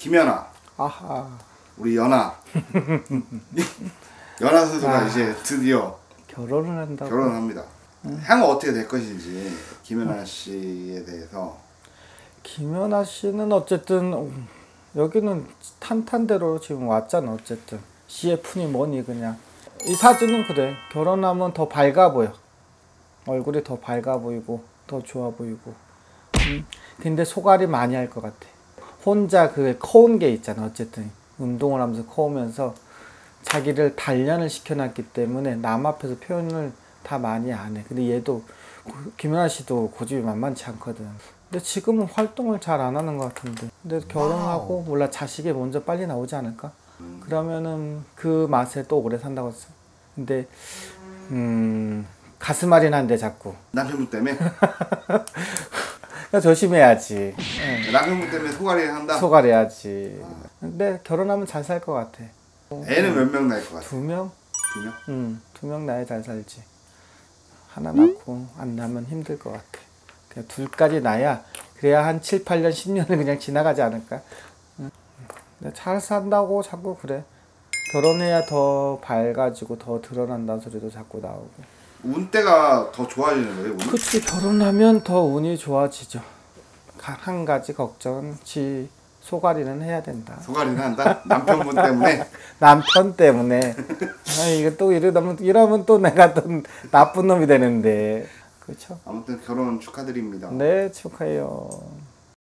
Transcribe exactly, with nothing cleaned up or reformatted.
김연아. 아하. 우리 연아. 연아 선수가 아. 이제 드디어 결혼을 한다고. 결혼을 합니다. 응. 향후 어떻게 될 것인지 김연아 씨에 대해서. 김연아 씨는 어쨌든 여기는 탄탄대로 지금 왔잖아. 어쨌든 씨에프니 뭐니 그냥. 이 사진은 그래. 결혼하면 더 밝아 보여. 얼굴이 더 밝아 보이고 더 좋아 보이고. 음. 근데 소갈이 많이 할 것 같아. 혼자 그 커온 게 있잖아. 어쨌든 운동을 하면서 커오면서 자기를 단련을 시켜놨기 때문에 남 앞에서 표현을 다 많이 안 해. 근데 얘도 김연아 씨도 고집이 만만치 않거든. 근데 지금은 활동을 잘 안 하는 것 같은데. 근데 결혼하고 몰라 자식이 먼저 빨리 나오지 않을까? 음. 그러면은 그 맛에 또 오래 산다고 했어. 근데 음 가슴앓이는 한데 자꾸. 남편분 때문에? 조심해야지. 응. 남편분 때문에 소갈이 한다? 소갈해야지. 아. 근데 결혼하면 잘 살 것 같아. 애는 몇 명 낳을 것 같아? 두 명? 두 명? 응, 두 명 낳아야 잘 살지. 하나 낳고 안 낳으면 힘들 것 같아. 그냥 둘까지 낳아야 그래야 한 칠, 팔 년, 십 년을 그냥 지나가지 않을까? 응. 잘 산다고 자꾸 그래. 결혼해야 더 밝아지고 더 드러난다는 소리도 자꾸 나오고. 운때가 더 좋아지는 거예요? 운이? 그치, 결혼하면 더 운이 좋아지죠. 한 가지 걱정은 지 소갈이는 해야 된다. 소갈이는 한다? 남편분 때문에? 남편 때문에. 아, 이거 또 이러면, 이러면 또 내가 또 나쁜 놈이 되는데. 그렇죠? 아무튼 결혼 축하드립니다. 네, 축하해요.